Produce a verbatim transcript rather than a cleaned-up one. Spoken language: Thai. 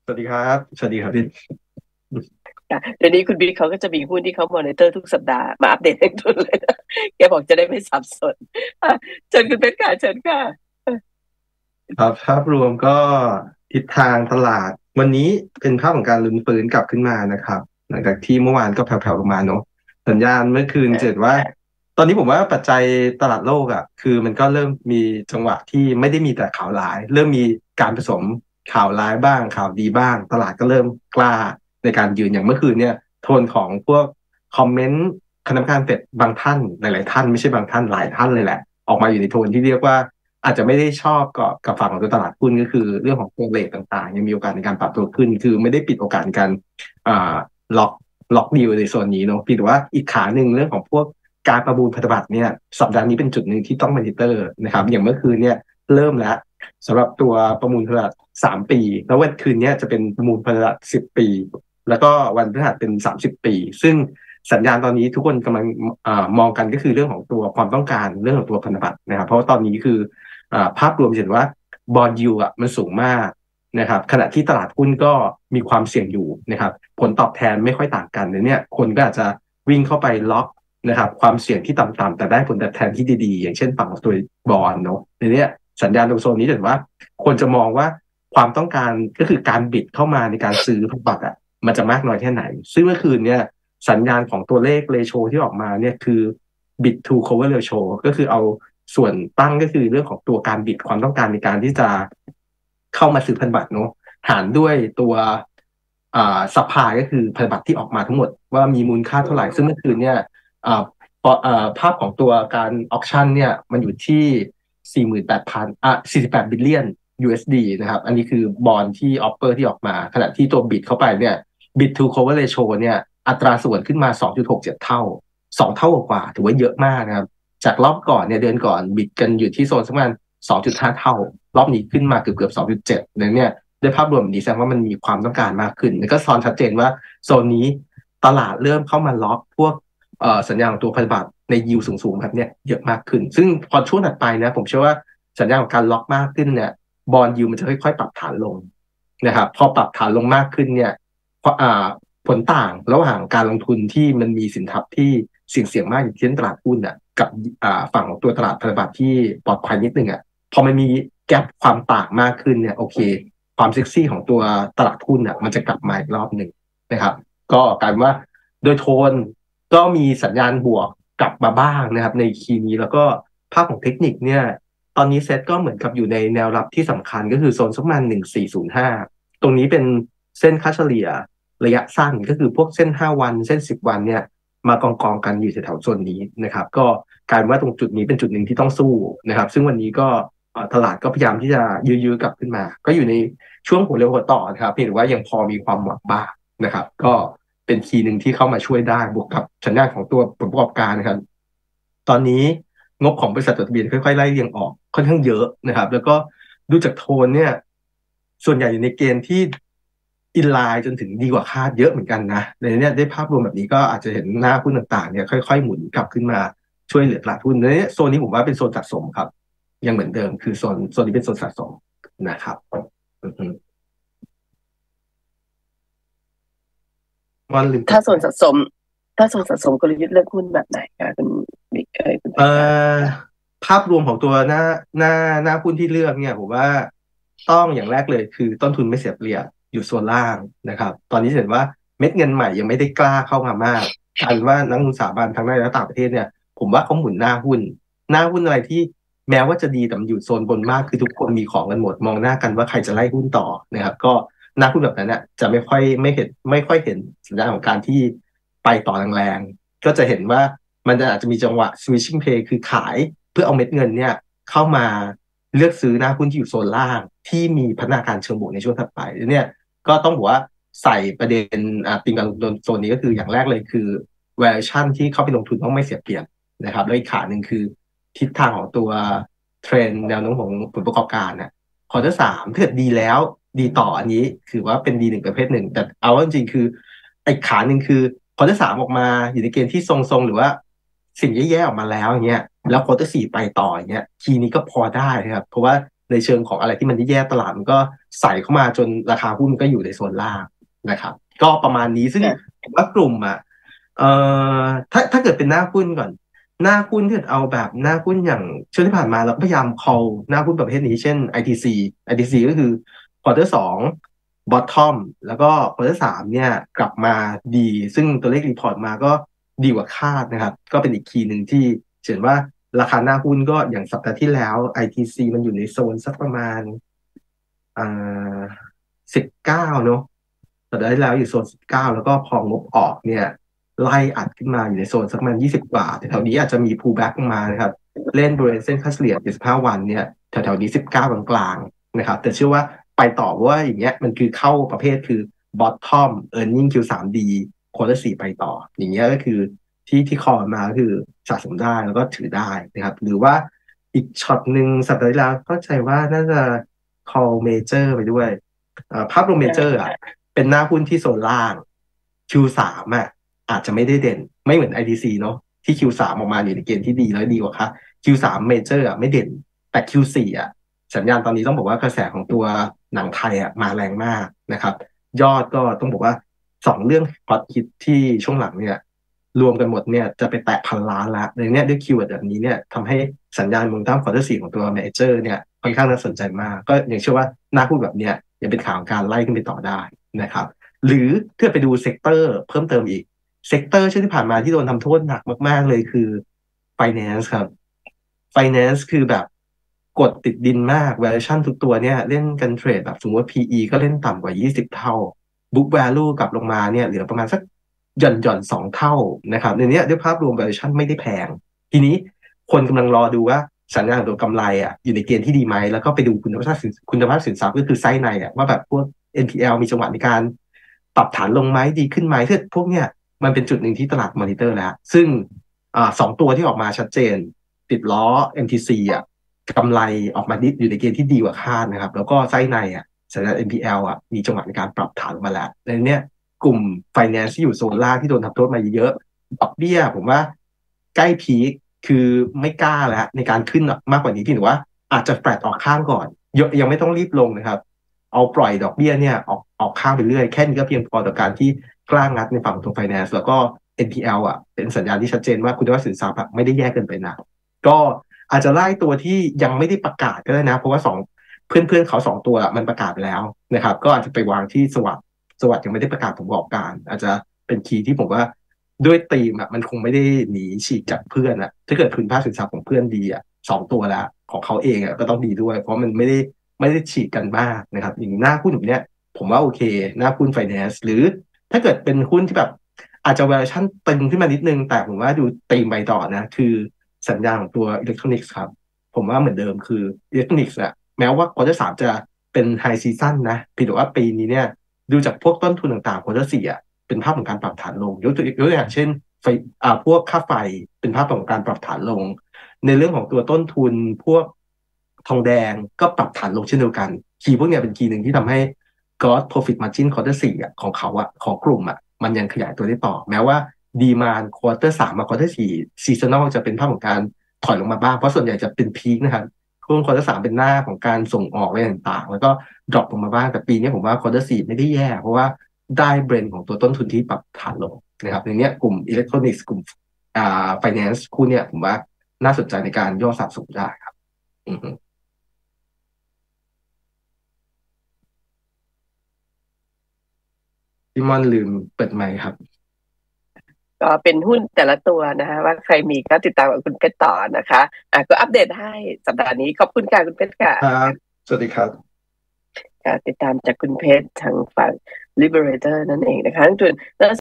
สวัสดีครับสวัสดีครับพี่ค่ะเดี๋ยวนี้คุณบิ๊กเขาก็จะมีหุ้นที่เขามอนิเตอร์ทุกสัปดาห์มาอัปเดตให้ทุนเลยนะแกบอกจะได้ไม่สับสนอ่ะเชิญคุณเป็นค่ะเชิญค่ะครับภาพรวมก็ทิศทางตลาดวันนี้เป็นภาพของการลุ้นฟื้นกลับขึ้นมานะครับหลังจากที่เมื่อวานก็แผ่วๆลงมาเนาะสัญญาณเมื่อคืนเจ็ดว่าตอนนี้ผมว่าปัจจัยตลาดโลกอ่ะคือมันก็เริ่มมีจังหวะที่ไม่ได้มีแต่ข่าวร้ายเริ่มมีการผสมข่าวร้ายบ้างข่าวดีบ้างตลาดก็เริ่มกล้าในการยืนอย่างเมื่อคืนเนี่ยโทนของพวกคอมเมนต์คณะกรรมการเฟดบางท่านหลายๆท่านไม่ใช่บางท่านหลายท่านเลยแหละออกมาอยู่ในโทนที่เรียกว่า อาจจะไม่ได้ชอบกับกับฝั่งของตัวตลาดหุ้นก็คือเรื่องของตัวเลทต่างๆยังมีโอกาสในการปรับตัวขึ้นคือไม่ได้ปิดโอกาสในการอ่าล็อกล็อกดีลในโซนนี้เนาะเพียงแต่ว่าอีกขาหนึ่งเรื่องของพวกการประมูลพันธบัตรเนี่ยสัปดาห์นี้เป็นจุดหนึ่งที่ต้องมอนิเตอร์นะครับอย่างเมื่อคืนเนี่ยเริ่มแล้วสำหรับตัวประมูลพันธบัตรสามปีแล้ววันคืนนี้จะเป็นประมูลพันธบัตรสิบปีแล้วก็วันพฤหัสเป็นสามสิบปีซึ่งสัญญาณตอนนี้ทุกคนกำลังอามองกันก็คือเรื่องของตัวความต้องการเรื่องของตัวพันธบัตรนะครับเพราะว่าตอนนี้คือ ภาพรวมเห็นว่าบอลยูอ่ะมันสูงมากนะครับขณะที่ตลาดหุ้นก็มีความเสี่ยงอยู่นะครับผลตอบแทนไม่ค่อยต่างกันเนี่ยคนก็อาจจะวิ่งเข้าไปล็อกนะครับความเสี่ยงที่ต่ำๆแต่ได้ผลตอบแทนที่ดีๆอย่างเช่นฝั่งของตัวบอลเนาะในนี้สัญญาณตรงโซนนี้เห็นว่าคนจะมองว่าความต้องการก็คือการบิดเข้ามาในการซื้อพันธบัตรอ่ะมันจะมากน้อยแค่ไหนซึ่งเมื่อคืนเนี่ยสัญญาณของตัวเลขเรโชที่ออกมาเนี่ยคือ bid to cover ratio ก็คือเอาส่วนตั้งก็คือเรื่องของตัวการบิดความต้องการในการที่จะเข้ามาซื้อพันธบัตรเนาะหารด้วยตัวอ่าซัพพลายก็คือพันธบัตรที่ออกมาทั้งหมดว่ามีมูลค่าเท่าไหร่ซึ่งเมื่อคืนเนี่ยอ่าพออ่าภาพของตัวการออคชั่นเนี่ยมันอยู่ที่สี่หมื่นแปดพันอ่ะสี่สิบแปดบิลเลียน ยู เอส ดี นะครับอันนี้คือบอลที่ออฟเฟอร์ที่ออกมาขณะที่ตัวบิดเข้าไปเนี่ย bid to cover ratio เนี่ยอัตราส่วนขึ้นมาสองจุดหกเจ็ดเท่าสองเท่ากว่าถือว่าเยอะมากนะครับ จากรอบก่อนเนี่ยเดือนก่อนบิดกันอยู่ที่โซนสักประมาณสองจุดห้าเท่ารอบนี้ขึ้นมาเกือบเกือบสองจุดเจ็ดเนี่ยเนี่ยด้วยภาพรวมนี้แสดงว่ามันมีความต้องการมากขึ้นแล้วก็ซ้อนชัดเจนว่าโซนนี้ตลาดเริ่มเข้ามาล็อกพวกเอ่อสัญญาณของตัวพันธบัตรในยิวสูงๆแบบเนี้ยเยอะมากขึ้นซึ่งพอช่วงถัดไปนะผมเชื่อว่าสัญญาณของการล็อกมากขึ้นเนี่ยบอลยิวมันจะค่อยๆปรับฐานลงนะครับพอปรับฐานลงมากขึ้นเนี่ยพออ่า ผลต่างระหว่างการลงทุนที่มันมีสินทรัพย์ที่เสี่ยงเสี่ยงมากอย่างเช่นตลาดหุ้นอ่ะกับอ่าฝั่งของตัวตลาดพันธบัตรที่ปลอดภัยนิดนึงอ่ะพอมันมีแกลความต่างมากขึ้นเนี่ยโอเคความเซ็กซี่ของตัวตลาดหุ้นอ่ะมันจะกลับมาอีกรอบหนึ่งนะครับก็กลายเป็นว่าโดยโทนก็มีสัญญาณบวกกลับมาบ้างนะครับในคีย์นี้แล้วก็ภาพของเทคนิคเนี่ยตอนนี้เซ็ตก็เหมือนกับอยู่ในแนวรับที่สำคัญก็คือโซนสักประมาณหนึ่งสี่ศูนย์ห้าตรงนี้เป็นเส้นค่าเฉลี่ย ระยะสั้นก็คือพวกเส้นห้าวันเส้นสิบวันเนี่ยมากองกองกันอยู่แถวๆโซนนี้นะครับก็กลายว่าตรงจุดนี้เป็นจุดหนึ่งที่ต้องสู้นะครับซึ่งวันนี้ก็ตลาดก็พยายามที่จะยื้อๆกลับขึ้นมาก็อยู่ในช่วงหัวเร็วหัวต่อนะครับเพียงแต่ว่ายังพอมีความหวังบ้างนะครับก็เป็นคีย์หนึ่งที่เข้ามาช่วยได้บวกกับสัญญาณของตัวผลประกอบการนะครับตอนนี้งบของบริษัทจดทะเบียนค่อยๆไล่เรียงออกค่อนข้างเยอะนะครับแล้วก็ดูจากโทนเนี่ยส่วนใหญ่อยู่ในเกณฑ์ที่ อินไลน์จนถึงดีกว่าคาดเยอะเหมือนกันนะในนี้ได้ภาพรวมแบบนี้ก็อาจจะเห็นหน้าหุ้นต่างๆเนี่ยค่อยๆหมุนกลับขึ้นมาช่วยเหลือตลาดหุ้นในนี้โซนนี้ผมว่าเป็นโซนสะสมครับยังเหมือนเดิมคือโซนโซนนี้เป็นโซนสะสมนะครับอือฮึวันลืมกดถ้าส่วนสะสมถ้าส่วนสะสมกลยุทธ์เลือกหุ้นแบบไหนคะคุณบิ๊กเอ้ยคุณเอ่เป็นค่ะอภาพรวมของตัวหน้าหน้าหน้าหุ้นที่เลือกเนี่ยผมว่าต้องอย่างแรกเลยคือต้นทุนไม่เสียเปรียบอยู่โซนล่างนะครับตอนนี้เห็นว่าเม็ดเงินใหม่ยังไม่ได้กล้าเข้ามามากกลายเป็นว่านักลงทุนสถาบันทั้งในและต่างประเทศเนี่ยผมว่าเขาหมุนหน้าหุ้นหน้าหุ้นอะไรที่แม้ว่าจะดีแต่มันอยู่โซนบนมากคือทุกคนมีของกันหมดมองหน้ากันว่าใครจะไล่หุ้นต่อนะครับก็หน้าหุ้นแบบนั้นเนี่ยจะไม่ค่อยไม่เห็นไม่ค่อยเห็นสัญญาณของการที่ไปต่อแรงๆก็จะเห็นว่า มันจะอาจจะมีจังหวะ switching play คือขายเพื่อเอาเม็ดเงินเนี่ยเข้ามาเลือกซื้อหน้าหุ้นที่อยู่โซนล่างที่มีพัฒนาการเชิงบวกในช่วงถัดไปเนี่ยก็ต้องบอกว่าใส่ประเด็นอ่าตีมการลงทุนโซนนี้ก็คืออย่างแรกเลยคือ valuation ที่เข้าไปลงทุนต้องไม่เสียเปรียบนะครับแล้วอีกขาหนึ่งคือทิศทางของตัวเทรนแนวโน้มของผลประกอบการเนี่ยควอเตอร์สามถ้าเกิดดีแล้วดีต่ออันนี้ถือว่าเป็นดีหนึ่งประเภทหนึ่งแต่เอาว่าจริงๆคือไอ้ขาหนึ่งคือควอเตอร์สามออกมาอยู่ในเกณฑ์ที่ทรงๆหรือว่า สิ่งแย่ๆออกมาแล้วอย่างเงี้ยแล้วควอเตอร์สี่ไปต่ออย่างเงี้ยทีนี้ก็พอได้นะครับเพราะว่าในเชิงของอะไรที่มันแย่ตลาดมันก็ใส่เข้ามาจนราคาหุ้นก็อยู่ในโซนล่างนะครับก็ประมาณนี้ซึ่งผมว่ากลุ่มอ่ะเอ่อถ้าถ้าเกิดเป็นหน้าหุ้นก่อนหน้าหุ้นที่เอาแบบหน้าหุ้นอย่างช่วงที่ผ่านมาเราพยายาม call หน้าหุ้นประเภทนี้เช่น ไอ ที ซี ไอ ที ซี ก็คือ quarter สอง bottom แล้วก็ quarter สามเนี่ยกลับมาดีซึ่งตัวเลขรีพอร์ตมาก็ดีกว่าคาดนะครับก็เป็นอีกคีย์หนึ่งที่เห็นว่าราคาหน้าหุ้นก็อย่างสัปดาห์ที่แล้ว ไอ ที ซี มันอยู่ในโซนสักประมาณอ่าสิบเก้าเนอะสัปดาห์ที่แล้วอยู่โซนสิบเก้าแล้วก็พองบออกเนี่ยไล่อัดขึ้นมาอยู่ในโซนสักประมาณยี่สิบกว่าแถวๆนี้อาจจะมี pullback ลงมานะครับเล่นบริเวณเส้นค่าเฉลี่ยเจ็ดสิบห้าวันเนี่ยแถวๆนี้สิบเก้ากลางๆนะครับแต่เชื่อว่าไปต่อเพราะว่าอย่างเงี้ยมันคือเข้าประเภทคือ bottom earning คิว สาม ดี quarter สี่ไปต่ออย่างเงี้ยก็คือที่ที่คอมาก็คือสะสมได้แล้วก็ถือได้นะครับหรือว่าอีกช็อตหนึ่งสัปดาห์ที่แล้วเข้าใจว่าน่าจะ call major ไปด้วยภาพรวม major อ่ะเป็นหน้าหุ้นที่โซนล่าง คิว สาม อ่ะอาจจะไม่ได้เด่นไม่เหมือน ไอ ที ซี เนาะที่ คิว สาม ออกมาอยู่ในเกณฑ์ที่ดีแล้วดีกว่าค่ะ คิว สาม major อ่ะไม่เด่นแต่ คิว สี่ อ่ะสัญญาณตอนนี้ต้องบอกว่ากระแสของตัวหนังไทยอ่ะมาแรงมากนะครับยอดก็ต้องบอกว่าสองเรื่องฮอตฮิตที่ช่วงหลังเนี่ยรวมกันหมดเนี่ยจะไปแตะพันล้านละในเนี้ยด้วยคีย์เวิร์ดแบบนี้เนี่ยทำให้สัญญาณมุมตั้มควอเตอร์สี่ของตัวเมเจอร์เนี่ยค่อนข้างน่าสนใจมากก็อย่างเชื่อว่าน่าพูดแบบเนี้ยยังเป็นข่าวการไล่ขึ้นไปต่อได้นะครับหรือเพื่อไปดูเซกเตอร์เพิ่มเติมอีกเซกเตอร์ช่วงที่ผ่านมาที่โดนทำโทษหนักมากๆเลยคือ finance ครับ finance คือแบบกดติดดินมาก valuation ทุกตัวเนี่ยเล่นกันเทรดแบบสมมติว่า พี อี ก็เล่นต่ำกว่ายี่สิบเท่า book value กลับลงมาเนี่ยเหลือประมาณสักหย่อนหย่อนสองเท่านะครับในนี้ด้วยภาพรวม valuation ไม่ได้แพงทีนี้คนกำลังรอดูว่าสัญญาณตัวกำไรอ่ะอยู่ในเกณฑ์ที่ดีไหมแล้วก็ไปดูคุณภาพสินคุณภาพสินทรัพย์ก็คือไส้ในอ่ะว่าแบบพวก เอ็น พี แอล มีจังหวะในการปรับฐานลงไหมดีขึ้นไหมคือพวกเนี้ยมันเป็นจุดหนึ่งที่ตลาดมอนิเตอร์แล้วซึ่งอ่าสองตัวที่ออกมาชัดเจนติดล้อ เอ็ม ที ซี อ่ะกำไรออกมาดิอยู่ในเกณฑ์ที่ดีกว่าคาดนะครับแล้วก็ไส้ในอ่ะสัญญาณ เอ็น พี แอล อ่ะมีจังหวะในการปรับฐานมาแล้วในเนี้ยกลุ่ม finance ที่อยู่โซนล่างที่โดนทำโทษมาเยอะดอกเบี้ยผมว่าใกล้พีคคือไม่กล้าแล้วในการขึ้นมากกว่านี้ที่หรือว่าอาจจะแฟลตออกข้างก่อนยังไม่ต้องรีบลงนะครับเอาปล่อยดอกเบี้ยเนี่ยออกออกข้างไปเรื่อยแค่นี้ก็เพียงพอต่อการที่กล้างัดในฝั่งของ finance แล้วก็ เอ็น พี แอล อ่ะเป็นสัญญาณที่ชัดเจนว่าคุณภาพสินทรัพย์ไม่ได้แย่เกินไปนะก็อาจจะไล่ตัวที่ยังไม่ได้ประกาศก็ได้นะเพราะว่าสองเพื่อนเพื่อนเขาสองตัวมันประกาศไปแล้วนะครับก็อาจจะไปวางที่สวัสด์สวัสด์ยังไม่ได้ประกาศผลประกอบการอาจจะเป็นคีย์ที่ผมว่าด้วยธีมอ่ะมันคงไม่ได้หนีฉีกจากเพื่อนอ่ะถ้าเกิดคุณภาพสินทรัพย์ของเพื่อนดีอ่ะสองตัวแล้วของเขาเองอ่ะก็ต้องดีด้วยเพราะมันไม่ได้ไม่ได้ฉีกกันมากนะครับอย่างหน้าหุ้นแบบเนี้ยผมว่าโอเคหน้าหุ้น finance หรือถ้าเกิดเป็นหุ้นที่แบบอาจจะ valuation ตึงขึ้นมานิดนึงแต่ผมว่าดูตีมไปต่อนะคือสัญญาณของตัวอิเล็กทรอนิกส์ครับผมว่าเหมือนเดิมคืออิเล็กทรอนิกส์อะแม้ว่าควอเตอร์สามจะเป็นไฮซีซั่นนะเพียงแต่ว่าปีนี้เนี่ยดูจากพวกต้นทุนต่างๆควอเตอร์สี่อะเป็นภาพของการปรับฐานลงยกตัวอย่างเช่นไฟอ่าพวกค่าไฟเป็นภาพของการปรับฐานลงในเรื่องของตัวต้นทุนพวกทองแดงก็ปรับฐานลงเช่นเดียวกันคีย์พวกเนี้ยเป็นคีย์หนึ่งที่ทำให้ gross profit margin quarter สี่อ่ะของเขาอ่ะของกลุ่มอ่ะมันยังขยายตัวได้ต่อแม้ว่าดีมานควอเตอร์สามมาควอเตอร์สี่ซีซันอลจะเป็นภาพของการถอยลงมาบ้างเพราะส่วนใหญ่จะเป็นพีคนะครับช่วงควอเตอร์สามเป็นหน้าของการส่งออกอะไรต่างๆแล้วก็ดรอปลงมาบ้างแต่ปีนี้ผมว่าควอเตอร์สี่ไม่ได้แย่เพราะว่าได้เบรนของตัวต้นทุนที่ปรับฐานลงนะครับในนี้กลุ่มอิเล็กทรอนิกส์กลุ่มอ่าไฟแนนซ์คู่เนี้ยผมว่าน่าสนใจในการย่อสะสมได้ครับอือพี่มอนลืมเปิดไมค์ครับก็เป็นหุ้นแต่ละตัวนะคะว่าใครมีก็ติดตามกับคุณเพชรต่อนะคะอ่ะก็อัปเดตให้สัปดาห์นี้ขอบคุณค่ะคุณเพชรค่ะครับสวัสดีครับติดตามจากคุณเพชรทางฝั่ง Liberator นั่นเองนะคะทุน